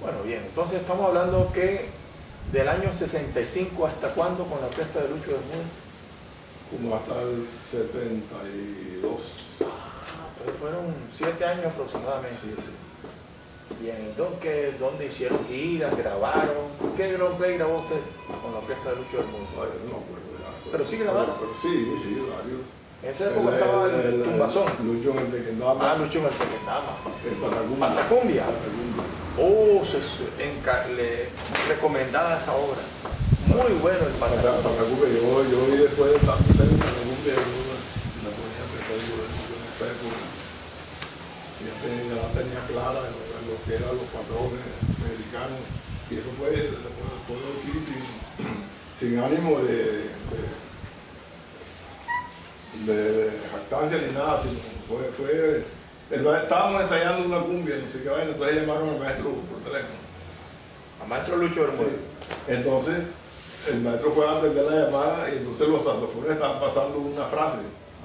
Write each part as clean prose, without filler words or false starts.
Bueno, bien, entonces estamos hablando que del año 65 hasta cuándo con la orquesta de Lucho Bermúdez. Como hasta el 72. Entonces fueron 7 años aproximadamente. Sí, sí. Bien, ¿dónde hicieron giras, grabaron? ¿Qué long play grabó usted con la orquesta de Lucho Bermúdez? Ay, no me acuerdo ya. ¿Pero sí grabaron? Pero sí, sí, varios. En esa época estaba el Tumbazón. Lucho en el Tequendama. Lucho en el Tequendama. El Patacumbia. Patacumbia. Patacumbia. Oh, le recomendada esa obra. Muy bueno el Patacumbia. Patacumbia, yo vi después de tantos años Patacumbia, yo la ponía perdido en esa época. Ya tenía clara lo que eran los patrones americanos. Y eso fue, puedo decir, sin ánimo de jactancia ni nada, sino estábamos ensayando una cumbia, no sé qué vaina, entonces llamaron al maestro por teléfono. Al maestro Lucho Bermúdez. Sí. Entonces, el maestro fue a atender la llamada y entonces los saxofones estaban pasando una frase.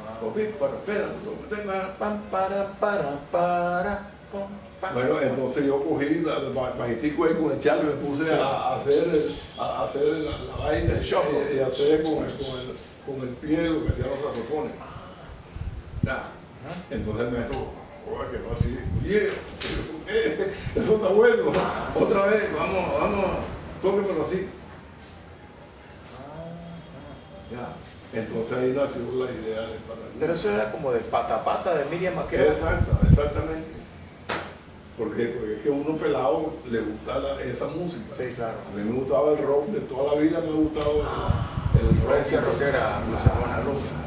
Bueno, entonces yo cogí bajitico ahí con el charlo y me puse a hacer la vaina y hacer con el pie lo que hacían los saxofones. Ya. Entonces el maestro quedó así, oye, eso está bueno, otra vez, vamos, tóquemelo así. Ya. Entonces ahí nació la idea del Patacumbia. Pero eso era como de Patapata de Miriam Makeba. Exactamente. Porque es que a uno pelado le gusta esa música. Sí, claro. A mí me gustaba el rock, de toda la vida me ha gustado el rock. Influencia rockera anglosajona.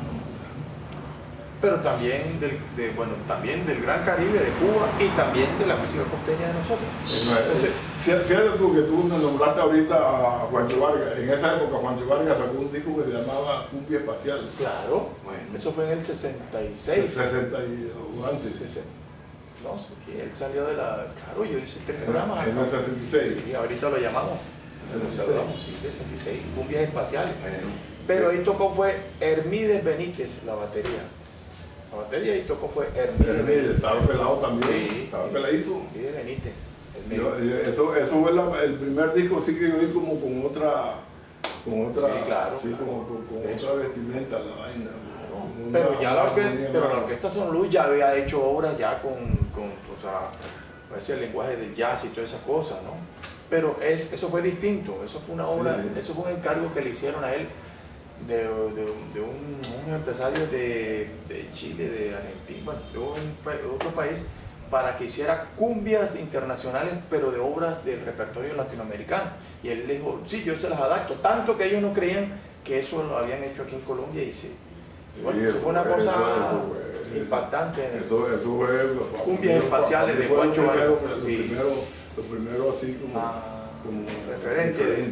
Pero también también del Gran Caribe, de Cuba, y también de la música costeña de nosotros. Entonces, fíjate tú que tú me nombraste ahorita a Juancho Vargas. En esa época Juancho Vargas sacó un disco que se llamaba Cumbia Espacial. Claro. Bueno. Eso fue en el 66. 60 o antes. No, sí, él salió de la... Claro, yo hice 3 programas. En el 66. Sí, ahorita lo llamamos. Lo saludamos, sí, 66. Cumbias espaciales. Bueno. Pero ahí tocó fue Hermídez Benítez, la batería. La batería ahí tocó fue Hermídez Benítez. Estaba pelado también. Sí. Estaba peladito. Hermídez Benítez. Eso fue el primer disco sí que yo vi como con otra, sí, claro, sí, claro. con otra vestimenta la vaina. Pero ya la orquesta Son Luz ya había hecho obras ya con ese lenguaje del jazz y todas esas cosas, ¿no? Pero eso fue distinto, eso fue una obra, sí. Eso fue un encargo que le hicieron a él de un empresario de Chile, de Argentina, bueno, de otro país, para que hiciera cumbias internacionales, pero de obras del repertorio latinoamericano. Y él le dijo, sí, yo se las adapto, tanto que ellos no creían que eso lo habían hecho aquí en Colombia y sí. Bueno, sí, eso fue una cosa impactante. Eso fue cumbias espaciales de Juancho Vargas. Lo primero así como referente.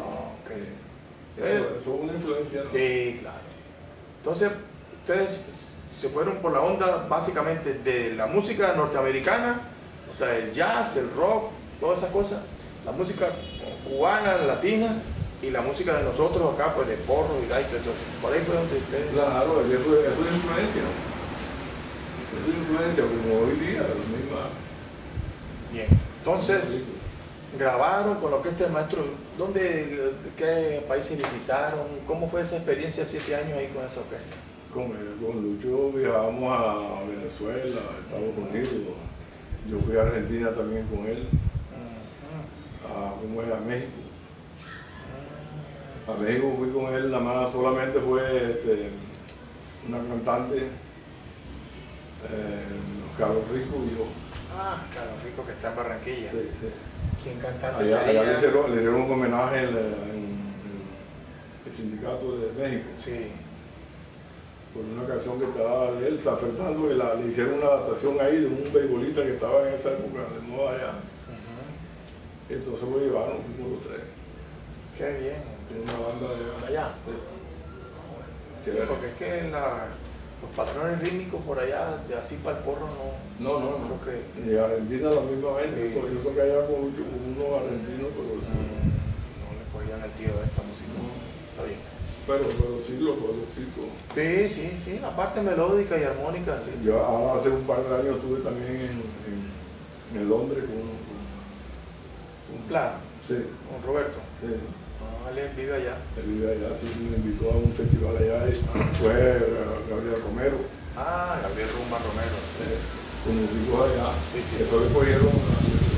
Eso es una influencia, ¿no? Sí, claro. Entonces, ustedes se fueron por la onda básicamente de la música norteamericana, o sea, el jazz, el rock, todas esas cosas, la música cubana, latina, y la música de nosotros acá, pues de porro y gaito, entonces, por ahí fue donde ustedes... Claro, eso es influencia. Eso es influencia, como hoy día, la misma... Bien, entonces, grabaron con la orquesta del maestro, ¿qué países visitaron? ¿Cómo fue esa experiencia 7 años ahí con esa orquesta? Con Lucho viajamos a Venezuela, a Estados Unidos, yo fui a Argentina también con él, a México. A México fui con él, nada más solamente fue una cantante, Carlos Rico y yo. Carlos Rico, que está en Barranquilla. Sí, sí. ¿Quién cantante allá sería? le dieron un homenaje en el sindicato de México. Sí. Por una canción que estaba de él, San Fernando, que le hicieron una adaptación ahí de un beisbolista que estaba en esa época de moda allá. Entonces lo llevaron, fuimos los 3. Qué bien. Una banda de allá. Sí, porque es que los patrones rítmicos por allá, de así para el porro, no creo que... Y Argentina la misma vez, sí, yo creo que allá con unos argentinos, pero no le cogían el tiro de esta música. Está bien. Pero sí los chicos. Sí, la parte melódica y armónica, sí. Yo hace un par de años estuve también en Londres Claro. Sí. Con Roberto. Sí. Él vive allá. Él vive allá, sí, me invitó a un festival allá y fue Gabriel Romero. Gabriel Rumba Romero. Sí. Con músicos allá. Sí, sí. Eso le cogieron un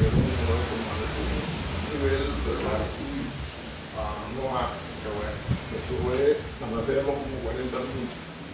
nivel, Claro. no más. Qué bueno. Eso fue, nada más éramos como 40 minutos.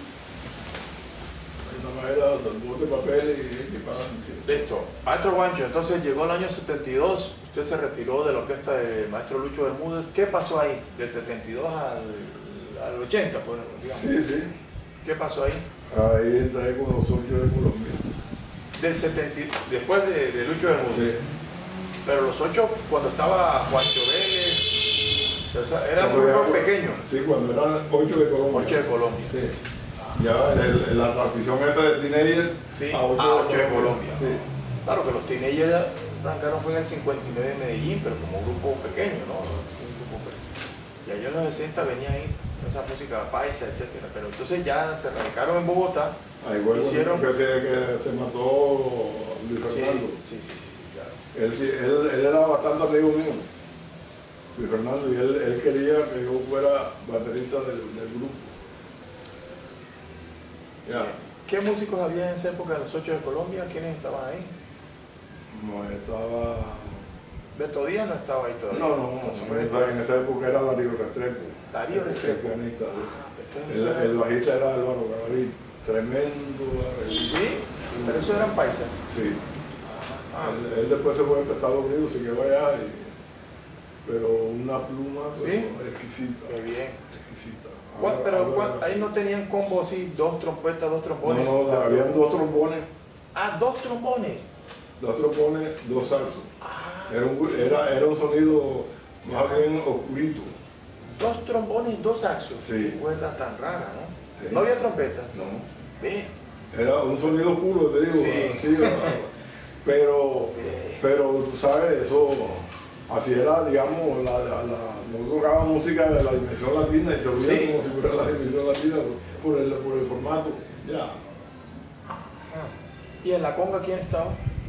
Nada más era el bote de papel y para adelante. Listo. Maestro Juancho, entonces llegó el año 72, usted se retiró de la orquesta del maestro Lucho Bermúdez. ¿Qué pasó ahí? Del 72 al 80, pues, digamos. Sí, sí. ¿Qué pasó ahí? Ahí entré con los socios de Colombia. Del 70, después de Lucho Bermúdez. Sí. Pero los 8, cuando estaba Juancho Vélez, o sea, era un grupo pequeño. Sí, cuando eran 8 de Colombia. 8 de Colombia. Sí. Ya la transición esa de teenager Sí, a 8 de Colombia. Sí. Claro que los teenagers arrancaron fue en el 59 de Medellín, pero como un grupo pequeño, ¿no? Un grupo pequeño. Y allá en los 60 venía ahí esa música paisa, etcétera. Pero entonces ya se radicaron en Bogotá. Ahí fue hicieron que se mató Luis Fernando. Sí, claro. Él era bastante amigo mío, Luis Fernando, y él quería que yo fuera baterista del grupo. Ya. ¿Qué músicos había en esa época de los 8 de Colombia? ¿Quiénes estaban ahí? No estaba... Beto Díaz no estaba ahí todavía. No, en esa época era Darío Restrepo. Darío Restrepo. El bajista era Álvaro Gabriel, tremendo. Sí, pero esos eran paisas. Sí. Él después se fue a Estados Unidos, se quedó allá, pero una pluma exquisita. Qué bien. Exquisita. Ahí no tenían combo así, 2 trompetas, 2 trombones. No, habían 2 trombones. 2 trombones. 2 trombones, 2 saxos. Era un sonido más bien oscurito. 2 trombones, 2 saxos. Sí. Qué cuerda tan rara, ¿no? Sí. No había trompeta. No. Ve. Era un sonido oscuro, te digo. Sí. Así, pero tú sabes, eso, así era, digamos, no tocaba música de la dimensión latina y se oía como si fuera la dimensión latina por el formato. Ya. ¿Y en la conga quién estaba?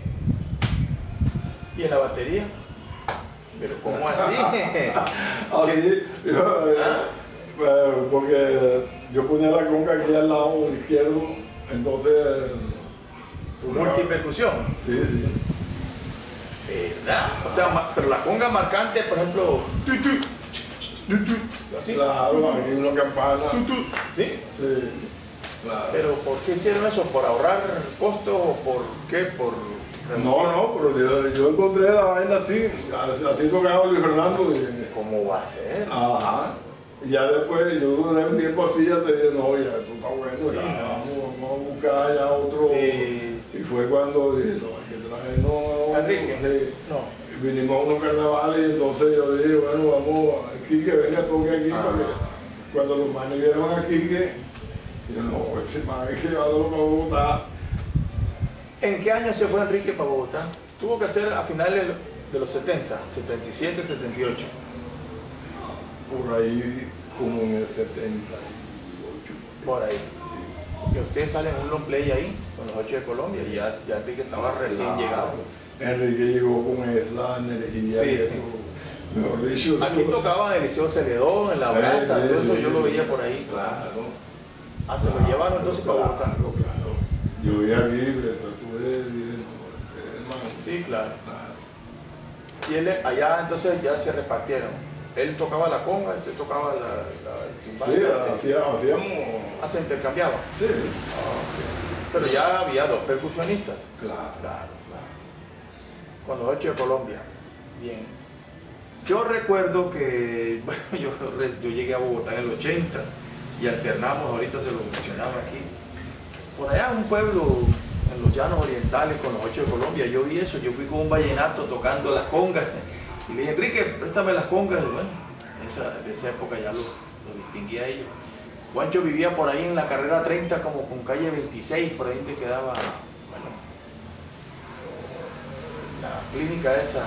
¿Y en la batería? ¿Pero cómo así? Así, porque yo ponía la conga aquí al lado izquierdo, entonces... ¿Multipercusión? Sí, sí. ¿Verdad? O sea, pero la conga marcante, por ejemplo... ¿Sí? Claro, aquí una campana. ¿Sí? Sí, claro. ¿Pero por qué hicieron eso? ¿Por ahorrar costos o por qué? No, pero yo encontré la vaina así tocaba Luis Fernando. ¿Cómo va a ser? Ajá. Y ya después, yo duré un tiempo así, ya te dije, no, ya esto está bueno, Sí, vamos a buscar ya otro. Sí. Y fue cuando dije, no, hay que traer, Enrique. No. Vinimos a unos carnavales y entonces yo dije, bueno, vamos, Quique, venga, toque aquí, porque cuando los manes vieron a Quique, yo no, este man hay que llevarlo para Bogotá. ¿En qué año se fue Enrique para Bogotá? Tuvo que ser a finales de los 70, 77, 78. Por ahí, como en el 78. Por ahí. Y ustedes salen en un long play ahí, con los 8 de Colombia, y ya Enrique estaba recién llegado. Enrique llegó con esa energía y eso, mejor dicho. Aquí tocaban el Liceo Celedón, en La Brasa, todo eso yo lo veía por ahí. Claro. Se lo llevaron entonces para Bogotá. Claro. Yo vi aquí, estuve hermano. Sí, claro. Y él, allá entonces ya se repartieron. Él tocaba la conga, usted tocaba el timbal. Sí, hacíamos... Se intercambiaban. Sí. Pero ya había 2 percusionistas. Claro. Con los 8 de Colombia. Bien. Yo recuerdo que, bueno, yo llegué a Bogotá en el 80 y alternamos, ahorita se lo mencionaba aquí. Por allá en un pueblo, en los llanos orientales, con los 8 de Colombia, yo vi eso, yo fui con un vallenato tocando las congas. Y le dije, Enrique, préstame las congas. Y bueno, de esa época ya lo distinguí a ellos. Juancho vivía por ahí en la carrera 30, como con calle 26, por ahí donde quedaba, bueno, la clínica esa.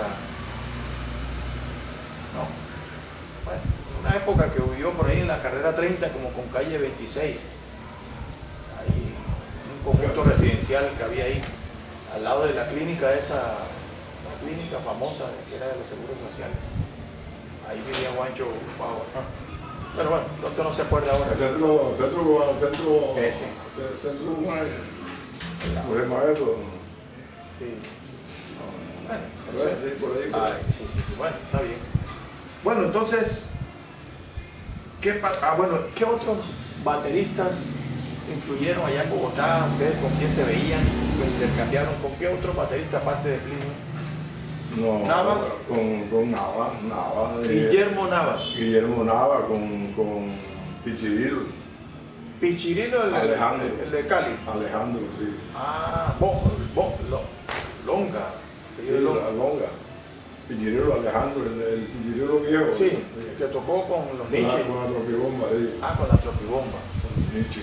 No, bueno, una época que vivió por ahí en la carrera 30, como con calle 26. Ahí, un conjunto residencial que había ahí, al lado de la clínica esa, clínica famosa que era de los seguros sociales. Ahí vivía Juancho Bauer. Pero bueno, pronto no se acuerda ahora. El centro, ese. ¿cómo se llama eso? Sí. Bueno, Sí, por ahí. Sí, bueno, está bien. Bueno, entonces, ¿qué otros bateristas influyeron allá en Bogotá? ¿Ustedes con quién se veían? ¿Lo intercambiaron? ¿Con qué otro baterista aparte de Plinio? No, Navas. Con Navas. Guillermo Navas. Guillermo Navas con Pichirilo. Pichirilo, el de Cali. Alejandro, sí. Ah, Longa. Sí, Longa. Pichirilo Alejandro, el Pichirilo viejo. Sí, el que tocó con los Nietzsche. Con la tropibomba, sí. Con la tropibomba. Con Nietzsche.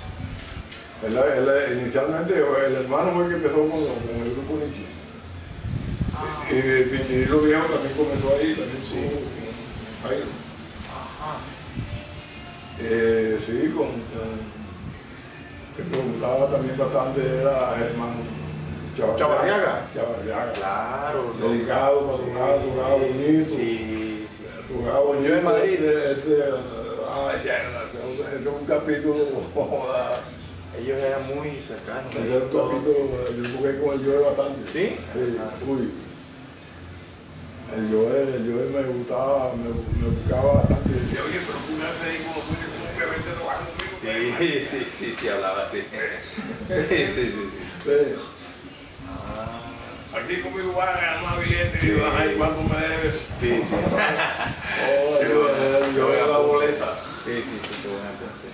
Inicialmente el hermano fue el que empezó con el grupo Nietzsche. Y Pichirilo viejo también comenzó ahí, también sí. Ahí. Ajá. Sí, que me gustaba también bastante era Germán Chavarriaga. Claro. Dedicado, Dedicado, tocaba bonito. Sí. Tocaba bonito. Yo en Madrid. Este es un capítulo. Ellos eran muy cercanos. Ese es un capítulo, yo jugué con el Joe bastante. ¿Sí? Uy. El Joe me gustaba, me buscaba bastante. Decía, oye, pero tú me haces ahí como suyo, como que vente a trabajar conmigo. Sí, hablaba así. Sí. Aquí conmigo vas a ganar más billetes y vas ahí cuánto me debes. Sí. Yo era la boleta. Sí, qué buena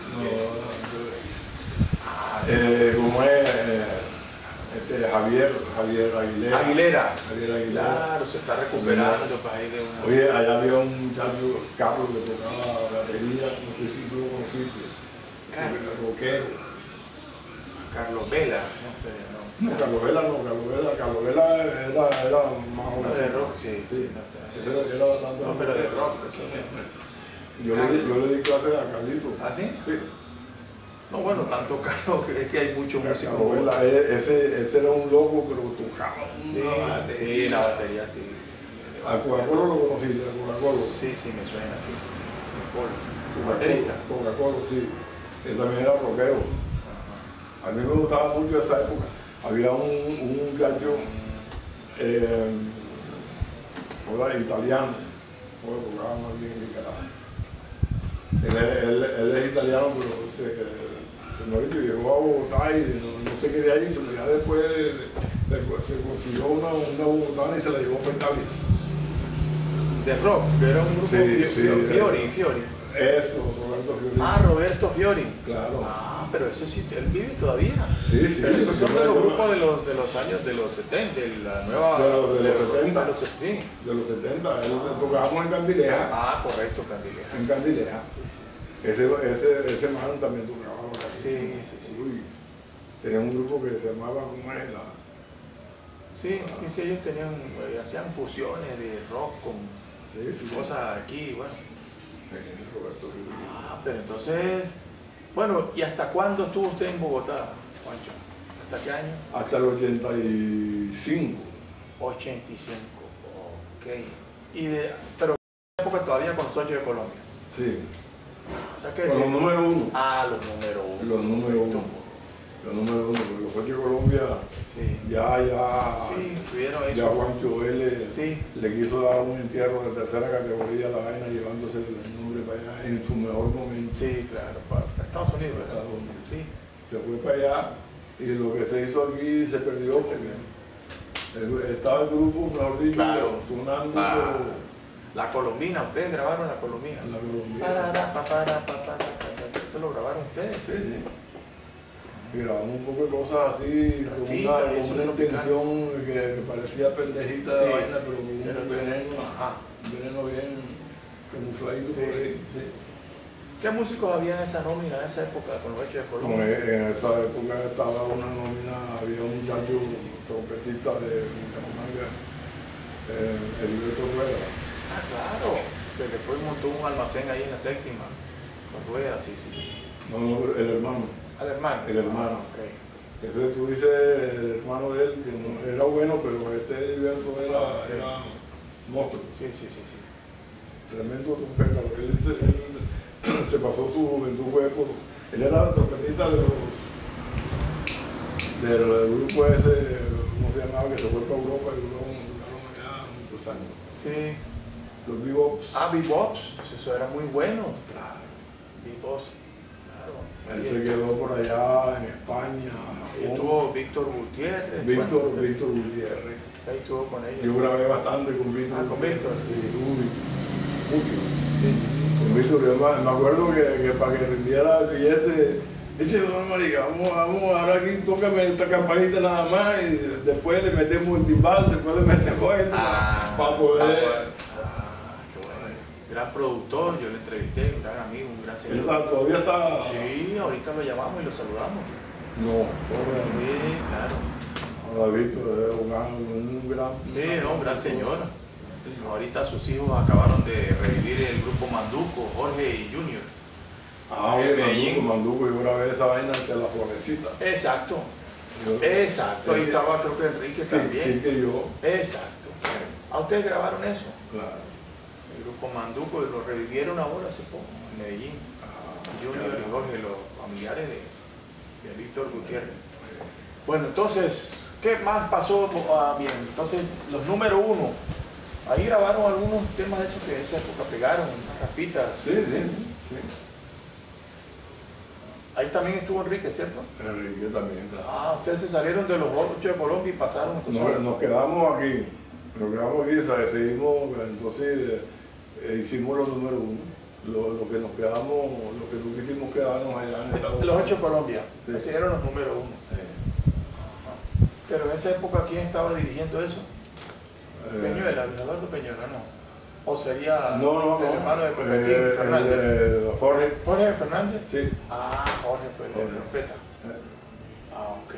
cuestión. ¿Cómo es? Javier Aguilera. Claro, se está recuperando para ir de una. Oye, allá había un muchacho, Carlos, que tocaba batería, no sé si tú lo conociste. Rockero. Carlos Vela. No, Carlos Vela era más o menos. De rock, sí. Era bastante. No, pero de rock, eso Yo le di clase a Carlito. ¿Ah, sí? Sí. No, bueno, tanto Carlos, es que hay muchos músicos. Ese era un loco, pero tocaba una batería. Sí, la batería, sí. ¿A Coca-Cola lo conociste? ¿A Coca-Cola? Sí, me suena, sí. ¿Baterista? Coca-Cola, sí. Él también era rockero. A mí me gustaba mucho esa época. Había un muchacho italiano, tocaba más bien que carajo. Él es italiano, pero se llegó a Bogotá y no se quería ir, pero ya después se consiguió una bogotana y se la llevó para Italia. De rock, que era un grupo Fiori. Eso, Roberto Fiori. Roberto Fiori. Claro. Pero eso sí, él vive todavía. Sí. Pero esos son de los grupos de los años de los 70, de la nueva. De los 70. Sí. De los 70. Tocábamos en Candileja. Correcto, Candileja. En Candileja. Ese man también tocaba. Sí. Uy, tenía un grupo que se llamaba ¿cómo es? Sí, ellos hacían fusiones de rock con cosas aquí, bueno. Roberto. Pero entonces, bueno, ¿y hasta cuándo estuvo usted en Bogotá, Juancho? ¿Hasta qué año? Hasta el 85. 85, ok. Pero en esa época todavía con Socio de Colombia. Sí. O sea que con los número uno. los número uno. Los número uno. Los número uno, porque los Socio de Colombia ya tuvieron eso. Ya Juancho le quiso dar un entierro de tercera categoría a la vaina, llevándose el nombre para allá en su mejor momento. Sí, claro, para Estados Unidos, ¿verdad? Estados Unidos. Sí. Se fue para allá y lo que se hizo aquí se perdió porque estaba el grupo, mejor dicho, sonando. La Colombina, ustedes grabaron la Colombina. La Colombina. ¿Eso lo grabaron ustedes? Sí. Y grabamos un poco de cosas así, con una intención que parecía pendejita de vaina, pero con un veneno bien camufladito por ahí. Sí. ¿Qué músicos había en esa nómina, en esa época, con los hechos de Colombia? En esa época estaba una nómina, había un muchacho trompetista de Heriberto Rueda. Claro, que después montó un almacén ahí en la séptima, con ruedas, sí. No, el hermano. ¿Al hermano? El hermano. Okay. Ese tú dices, el hermano de él, que no, era bueno, pero este Heriberto era monstruo. Sí, sí, sí, sí. Tremendo trompeta. Él se pasó su juventud, él era trompetista del grupo ese, ¿cómo se llamaba? Que se fue para Europa y duraron ya muchos años. Sí. Los bebops. Ah, bebops, eso era muy bueno. Claro. Bebops, claro. Él se quedó por allá en España. Y estuvo Víctor Gutiérrez. Víctor Gutiérrez. Ahí estuvo con ellos. Yo grabé bastante con Víctor. Ah, con Víctor, sí. Mucho. Sí, sí. Con Víctor, yo me acuerdo que para que rindiera el billete, eche don marica, vamos, ahora aquí tócame esta campanita nada más y después le metemos el timbal, después le metemos esto para poder. Qué bueno. Gran productor, yo lo entrevisté, un gran amigo, un gran señor. ¿Todavía está? Sí, ahorita lo llamamos y lo saludamos. No, sí, claro. David es un gran. Sí, no, un gran señor. Ahorita sus hijos acabaron de revivir el grupo Manduco, Jorge y Junior. Ah, Manduco, yo grabé esa vaina ante la suavecita. Exacto. Exacto, ahí estaba creo que Enrique también. Que yo. Exacto. ¿A ustedes grabaron eso? Claro. El grupo Manduco y lo revivieron ahora hace poco en Medellín. Junior y Jorge, los familiares de Víctor Gutiérrez. Bueno, entonces, ¿qué más pasó? Bien, entonces los número uno. Ahí grabaron algunos temas de esos que en esa época pegaron, unas rapitas. Sí. Ahí también estuvo Enrique, ¿cierto? Enrique también, claro. Ah, ustedes se salieron de los 8 de Colombia y pasaron. Nos quedamos aquí. Seguimos, entonces hicimos los número uno. Lo que nos quedamos, lo que no quisimos quedarnos allá en Estados Unidos. Los 8 de Colombia, sí. Así eran los número uno. Pero en esa época, ¿quién estaba dirigiendo eso? Peñuela, Eduardo Peñuela, no. ¿O sería el hermano de Copetín, Fernández? ¿Jorge Fernández? Sí. Ah, Jorge fue el trompeta. Ah, ok.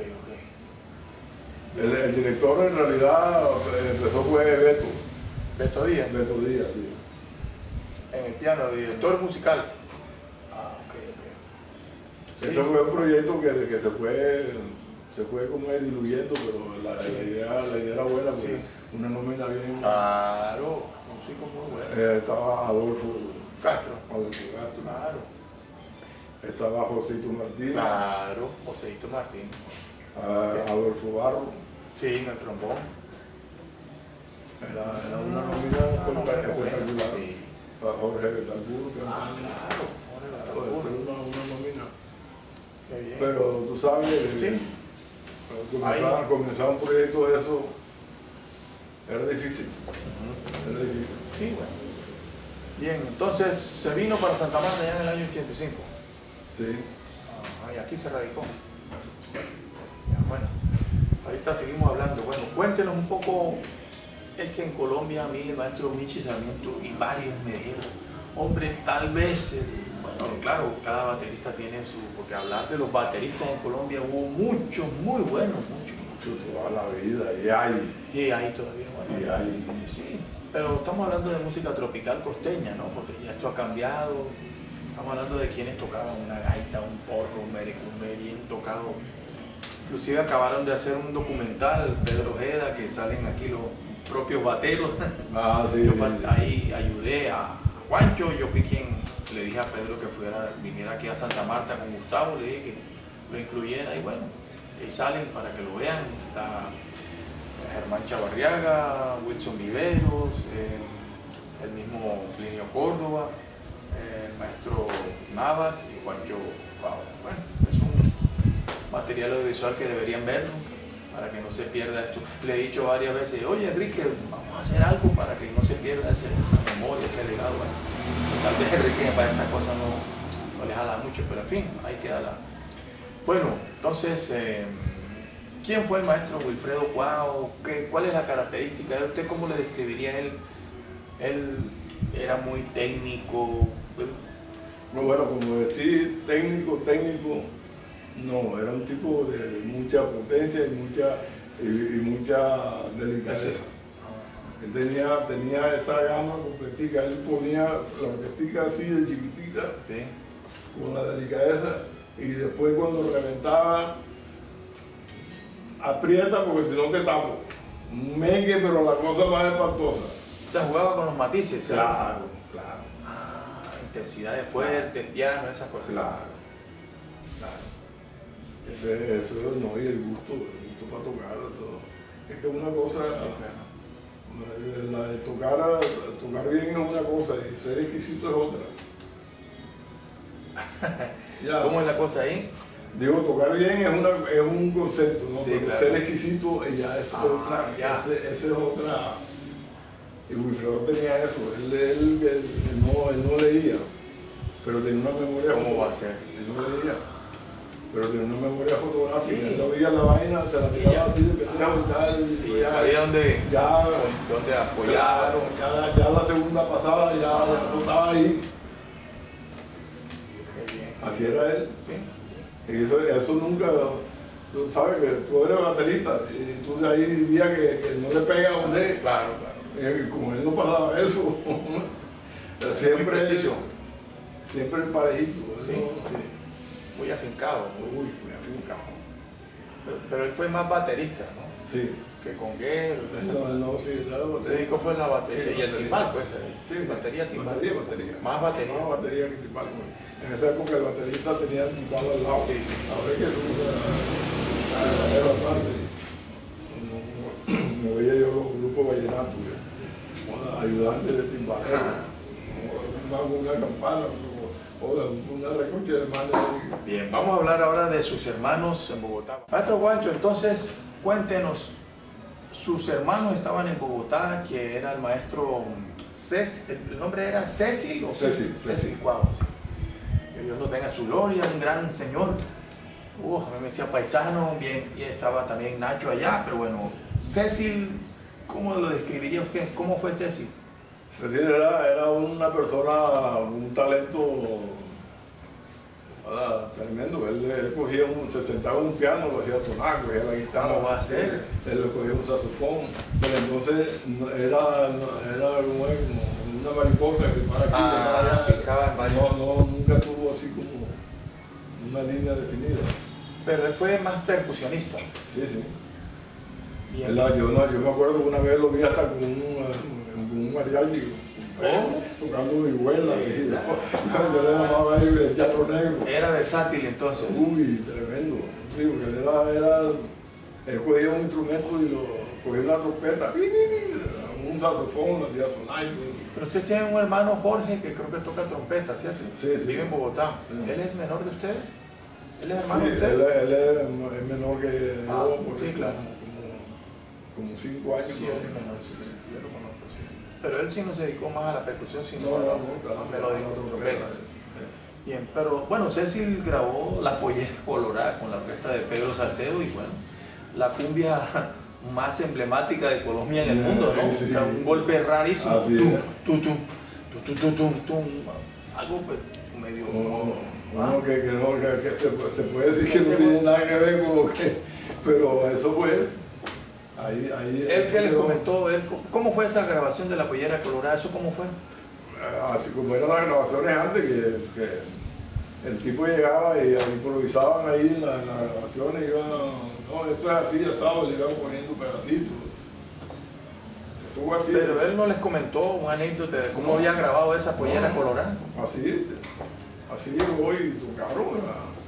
El director en realidad empezó fue Beto. Beto Díaz. Sí. En el piano, director musical. Ah, ok. Sí, ese fue un proyecto que se fue como diluyendo, pero la idea era buena, porque una nómina bien. Claro, músico muy bueno. Estaba Adolfo Castro. Claro. Estaba Joséito Martín. Claro, Joséito Martín. Adolfo Barro. Sí, en el trombón. Era una nómina espectacular. Sí. Jorge Betancourt. Claro, Una nómina. Qué bien. Pero tú sabes, comenzar un proyecto de eso era difícil. Sí, bueno. Bien, entonces se vino para Santa Marta ya en el año 85. Sí. Y aquí se radicó. Ya, bueno, ahorita seguimos hablando. Bueno, cuéntenos un poco. Es que en Colombia a mí el maestro Michi Sarmiento y varios me dijeron, hombre, tal vez, bueno, claro, cada baterista tiene su, porque hablar de los bateristas en Colombia hubo muchos, muy buenos, muchos. Toda la vida, y hay. Y hay todavía, bueno. Y hay. Sí, pero estamos hablando de música tropical costeña, ¿no? Porque ya esto ha cambiado. Estamos hablando de quienes tocaban una gaita, un porro, un merecumbe bien tocado. Inclusive acabaron de hacer un documental, Pedro Ojeda, que salen aquí los propios bateros. Sí. Yo ahí ayudé a Juancho, yo fui quien le dije a Pedro que viniera aquí a Santa Marta con Gustavo, le dije que lo incluyera y bueno, ahí salen para que lo vean. Está Germán Chavarriaga, Wilson Viveros, el mismo Plinio Córdoba, el maestro Navas y Juancho Pau. Bueno, es un material audiovisual que deberían verlo para que no se pierda esto. Le he dicho varias veces, oye Enrique, vamos a hacer algo para que no se pierda esa memoria, ese legado. Bueno, tal vez Enrique para esta cosa no le jala mucho, pero en fin, ahí queda la... Bueno, entonces, ¿quién fue el maestro Wilfredo Cuao? ¿Cuál es la característica de usted? ¿Cómo le describiría él? Él era muy técnico. Bueno, como decir técnico, no, era un tipo de mucha potencia y mucha delicadeza. Él tenía esa gama completica, él ponía la orquestica así de chiquitita, sí, con la delicadeza, y después cuando reventaba, aprieta porque si no te tapo. Un meque, pero la cosa más espantosa. O sea, jugaba con los matices. ¿Sabes? Claro, claro. Intensidades fuertes, piano, esas cosas. Claro. Eso no, y el gusto para tocar. Eso. Es que una cosa, la de tocar bien es una cosa y ser exquisito es otra. Ya. ¿Cómo es la cosa ahí? Digo, tocar bien es un concepto, ¿no? Sí, pero claro. ser exquisito ya es otra, ese es otra. Y Wilfredo tenía eso, él no leía, pero tenía una memoria. ¿Cómo va a ser? Él no leía, pero tenía una memoria fotográfica. Sí. Él no veía la vaina, se la tiraba así, empezaba y tal. Y sabía dónde apoyar. Ya la segunda pasada, ya eso estaba ahí. Así era él. ¿Sí? Y eso nunca, tú sabes que tú eres baterista y tú de ahí dirías que no le pega a donde. Claro. Como él no pasaba eso. Siempre parejito. Sí. Muy afincado. Muy afincado. Pero él fue más baterista, ¿no? Sí. Que conguero. No, sí, claro. Se dedicó fue la batería. Sí, y el timbal, pues. Sí, batería, timbal. Batería. Más batería. Más batería que timbal. En esa época el baterista tenía el timbal al lado. Sí. Ahora es que eso era aparte. Me veía yo los grupos vallenatos, ayudantes de timbal. Una campana, una recocha de manos. Bien, vamos a hablar ahora de sus hermanos en Bogotá. Maestro Juancho, entonces cuéntenos, sus hermanos estaban en Bogotá, que era el maestro ¿el nombre era Cecil o Cecil Cuadros? Que Dios lo tenga en su gloria, un gran señor. A mí me decía paisano, bien, y estaba también Nacho allá, pero bueno, Cecil, ¿cómo lo describiría usted? ¿Cómo fue Cecil? Cecil era una persona, un talento tremendo. Él cogía se sentaba en un piano, lo hacía sonar, cogía la guitarra. ¿Cómo va a ser? Él cogía un saxofón, pero entonces era como una mariposa que para aquí, picaba en varios. Nunca tuvo así como una línea definida. Pero él fue más percusionista. Sí. Bien. Yo me acuerdo que una vez lo vi hasta con un mariachi. Tocando vihuela. Yo le llamaba ahí el teatro negro. Era versátil entonces. Uy, tremendo. Sí, porque él cogía un instrumento y cogía una trompeta, un saxofón, lo hacía sonar. Pero usted tiene un hermano Jorge que creo que toca trompeta, ¿sí? Sí. Vive en Bogotá. Sí. ¿Él es menor de ustedes? ¿Él es hermano de ustedes? Él es menor que yo, sí, claro. Como 5 años. Sí, él es menor, sí, yo lo conozco, sí. Pero él sí no se dedicó más a la percusión, sino No, a la melódica, trompeta. Bien, pero bueno, Cecil grabó La Pollera Colorada con la orquesta de Pedro Salcedo y bueno, la cumbia más emblemática de Colombia en el mundo, ¿no? Sí. O sea, un golpe rarísimo. Así Algo medio... que se puede decir que no tiene nada que ver con lo que... Pero eso pues... Él que les comentó, ¿cómo fue esa grabación de La Pollera Colorada? ¿Eso cómo fue? Así como eran las grabaciones antes, que el tipo llegaba y improvisaban ahí en las grabaciones, no, esto es así, asado, le iban poniendo pedacitos. Eso fue así. Pero él no les comentó una anécdota de cómo había grabado esa Pollera Colorada. Así llegó y tocaron.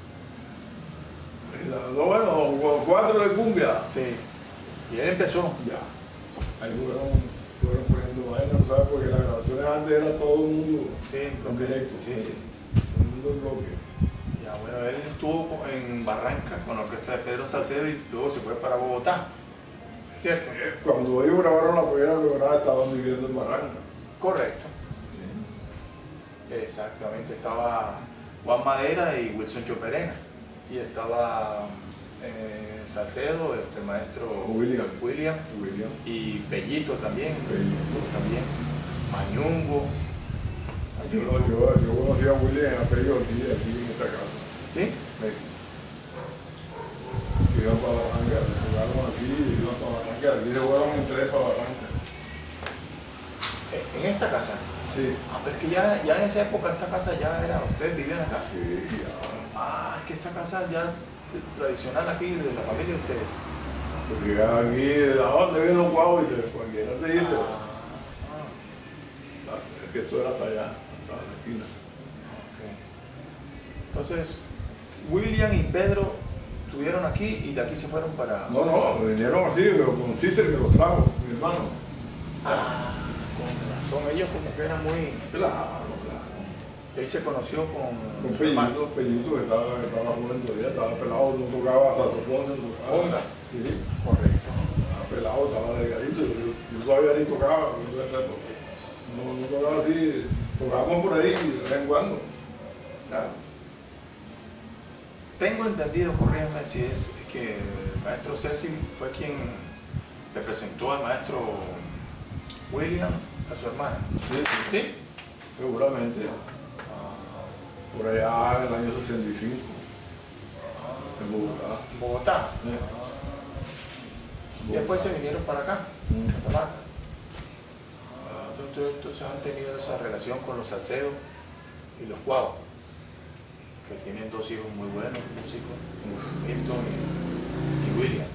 Bueno, 4 de cumbia. Sí. Y él empezó. Ya. Ahí fueron poniendo vainas, ¿sabes? Porque las grabaciones antes era todo el mundo en directo. Sí. Todo el mundo en bloque. Ya, bueno, él estuvo en Barranca con la orquesta de Pedro Salcedo y luego se fue para Bogotá. ¿Cierto? Cuando ellos grabaron La Pollera Colorada estaban viviendo en Barranca. Correcto. Sí. Exactamente. Estaba Juan Madera y Wilson Choperena. Y estaba Salcedo, el maestro William y Bellito también. Mañungo. Yo conocí a William en Apello aquí en esta casa. ¿Sí? Iban para Barranca, jugaron aquí y iban para Barranca. Aquí se fueron en 3 para Barranca. ¿En esta casa? Sí. Pero es que ya en esa época esta casa ya era, ustedes vivían acá. Sí, ya. Es que esta casa ya tradicional aquí de la familia de ustedes. Porque aquí, ¿a dónde vienen los guavos? Y cualquiera te dice. Es que esto era hasta allá, hasta la esquina. Okay. Entonces, William y Pedro estuvieron aquí y de aquí se fueron para... No, vinieron así, pero con Cícer que los trajo, mi hermano. Con razón, ellos como que eran muy... Claro. Y ahí se conoció con Pellito que estaba jugando ya, estaba pelado, no tocaba saxofón, no tocaba. Sí. Correcto. Estaba pelado, estaba delgadito, yo todavía ni tocaba, no tocaba así, tocábamos por ahí de vez en cuando. Claro. Tengo entendido, corrígeme si es que el maestro Cecil fue quien le presentó al maestro William a su hermana. Sí, seguramente. Por allá en el año 65, en Bogotá. Bogotá. Y después se vinieron para acá, Santa Marta. Entonces han tenido esa relación con los Salcedo y los Cuavos, que tienen dos hijos muy buenos, músicos, Milton y William.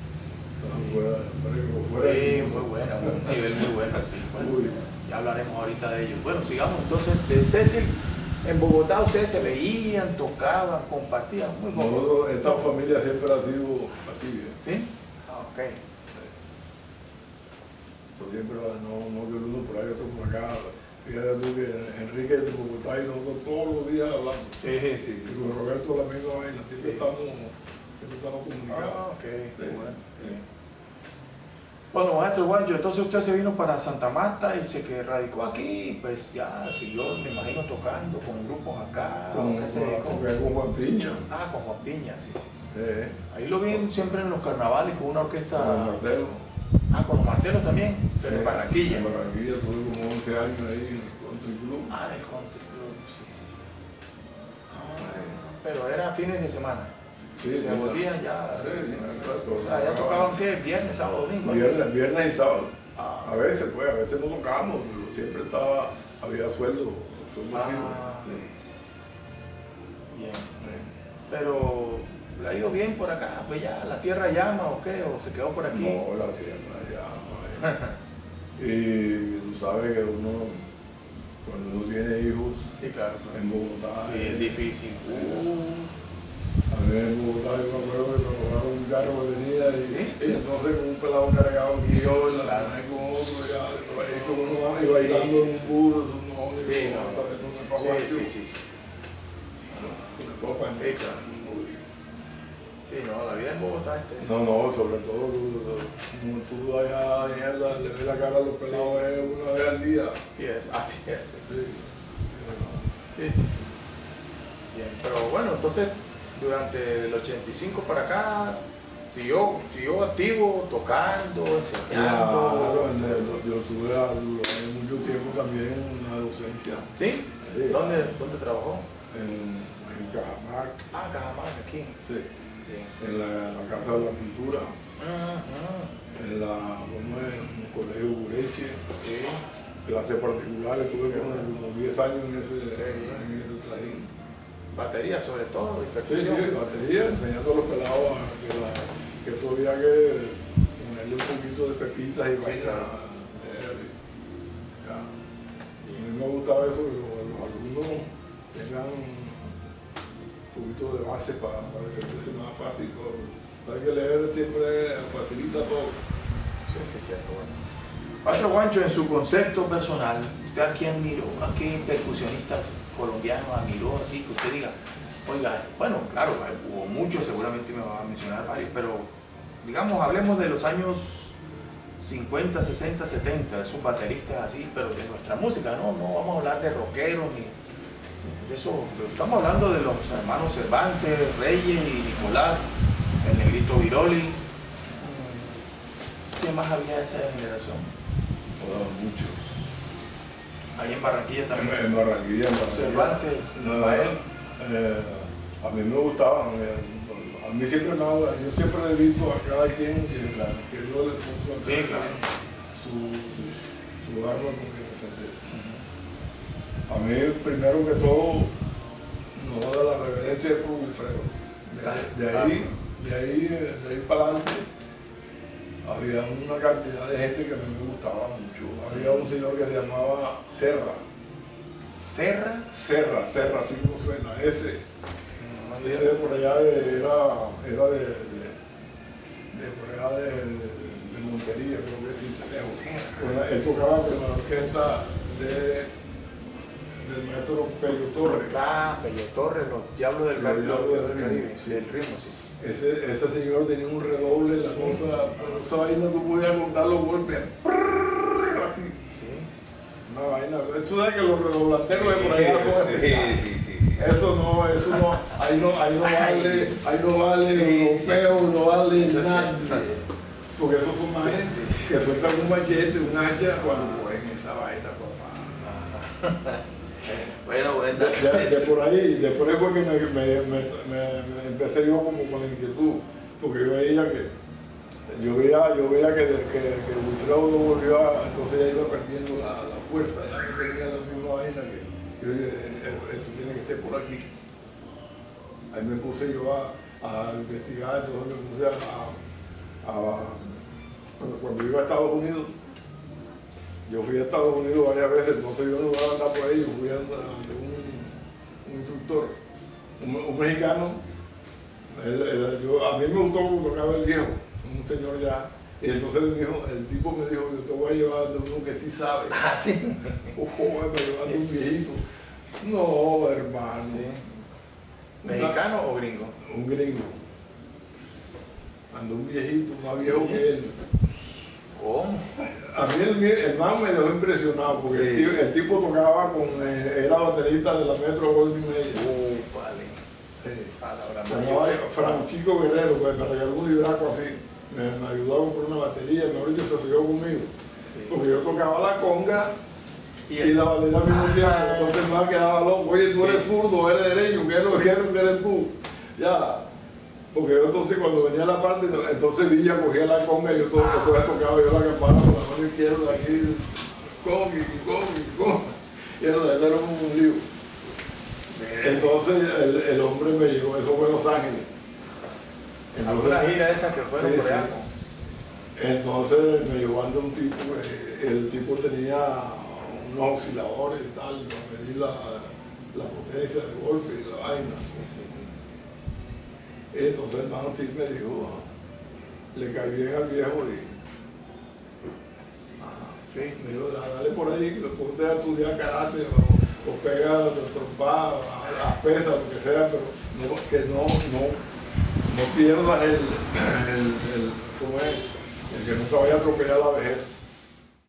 Sí, muy buena, un nivel muy bueno. Sí. Bueno, ya hablaremos ahorita de ellos. Bueno, sigamos entonces de Cecil. En Bogotá ustedes se veían, tocaban, compartían, muy poco. Esta familia siempre ha sido así. ¿Sí? Ok. Pues siempre no que uno por ahí, otro por acá. Fíjate tú que Enrique es de Bogotá y nosotros todos los días hablamos. Sí. Y con Roberto la misma vaina, siempre estamos comunicados. Ok, sí. Bueno. Sí. Bueno, maestro Juancho, entonces usted se vino para Santa Marta y se radicó aquí, pues ya siguió, me imagino, tocando con grupos acá. Con Juan Piña. Con Juan Piña, sí. Ahí lo vi siempre en los carnavales con una orquesta. Con los martelos. Con los martelos también, pero en Barranquilla. En Barranquilla tuve como 11 años ahí en el Country Club. En el Country Club, sí. Pero era fines de semana. Sí, se volvían ya. O sea, ya tocaban ¿qué? Viernes, sábado, domingo. Viernes y sábado. A veces no tocábamos, pero siempre había sueldo. Bien. Pero ¿le ha ido bien por acá? Pues ya la tierra llama o qué, o se quedó por aquí. No, la tierra llama. Y tú sabes que cuando uno tiene hijos, sí, claro. En Bogotá. Sí, es difícil. A ver, en Bogotá yo me acuerdo que me robaron un carro que tenía y entonces con un pelado cargado aquí yo y la carne con otro, es como uno va y bailando en un bus, Sí, no, la vida en Bogotá es No, sobre todo como tú allá le ves la cara a los pelados una vez al día. Sí, así es. Sí. Bien, pero bueno, entonces durante el 85 para acá siguió activo, tocando, enseñando. Claro, yo tuve mucho tiempo también en la docencia. ¿Sí? ¿Dónde trabajó? En Cajamarca. Cajamarca, aquí. Sí. En la Casa de la Cultura. En el Colegio Bureche. Sí. Clases particulares, tuve como 10 años en ese trajín. Batería sobre todo, Sí, batería, enseñando a los pelados que eso había que ponerle un poquito de pepitas y vainas. A mí me gustaba eso, que los alumnos tengan un poquito de base para defenderse más fácil. Hay que leer siempre facilita todo. Sí, bueno. Maestro Juancho, en su concepto personal, ¿usted a quién miró? ¿A qué percusionista colombiano admiró así que usted diga, oiga, bueno, claro, hubo muchos, seguramente me va a mencionar varios, pero digamos, hablemos de los años 50, 60, 70, esos bateristas así, pero de nuestra música, no vamos a hablar de rockeros ni de eso, estamos hablando de los hermanos Cervantes, Reyes y Nicolás, el Negrito Viroli. ¿Qué más había de esa generación? Muchos. Ahí en Barranquilla también. En Barranquilla. Cervantes, Rafael. A mí me gustaban. A mí siempre yo siempre he visto a cada quien que Dios le puso su arma con que defenderse. A mí, primero que todo, nos da la reverencia por Wilfredo. De ahí para adelante, había una cantidad de gente que a mí me gustaba mucho. Había un señor que se llamaba Serra. ¿Serra? Serra, así como suena, ese. No, Ese por allá era de por allá de Montería, creo que sí. Bueno, él tocaba con la orquesta del maestro Pello Torres. Ah, Pello Torres, los Diablos del Caribe, sí. del ritmo, sí. Ese señor tenía un redoble, la cosa, pero esa vaina tú podías contar los golpes. Así. Sí. Una vaina. Tú sabes que los redoblanteros de por allá son sí. Eso no, ahí no vale europeo, no vale nada. Porque esos son más que sueltan un machete, un hacha cuando cogen esa vaina, papá. Bueno, de por ahí, después fue que me empecé yo como con la inquietud, porque yo veía que Wilfredo no volvió a, entonces ya iba perdiendo la fuerza, ya no tenía la misma vaina que yo dije, eso tiene que estar por aquí. Ahí me puse yo a investigar, entonces me puse cuando iba a Estados Unidos. Yo fui a Estados Unidos varias veces, entonces yo no iba a andar por ahí, yo fui a un instructor, un mexicano. A mí me gustó como tocaba el viejo, un señor ya. Y entonces el tipo me dijo, yo te voy a llevar de uno que sí sabe. Ah, sí. Ojo, me llevando un viejito. No, hermano. Sí. ¿Mexicano o gringo? Un gringo. Andó un viejito, más viejo que él. ¿Cómo? A mí el man me dejó impresionado porque Sí. el tipo tocaba era baterista de la Metro Goldwyn Mayer. Vale. Palabra Llamaba Francisco Guerrero, pues me regaló un libraco así. Me ayudó a comprar una batería, mejor dicho, se subió conmigo. Porque yo tocaba la conga y la batería al mismo tiempo. Entonces el man quedaba loco. Oye, tú eres zurdo, eres derecho, ¿qué eres tú? Ya. Porque yo entonces cuando venía la parte, entonces Villa cogía la conga y yo tocaba yo la campana con la mano izquierda, así, conga. Y era un lío. Entonces el hombre me llevó, eso fue en Los Ángeles. Entonces, ¿alguna gira esa que fueron por allá? Entonces me llevó ante un tipo, el tipo tenía unos osciladores y tal, para medir la potencia del golpe y la vaina. Entonces el hermano sí me dijo, le caí bien al viejo y me dijo, dale por ahí, ponte a estudiar karate o pega trompada, las pesas, lo que sea, pero que no pierdas ¿cómo es? El que no te vaya a atropellar la vejez.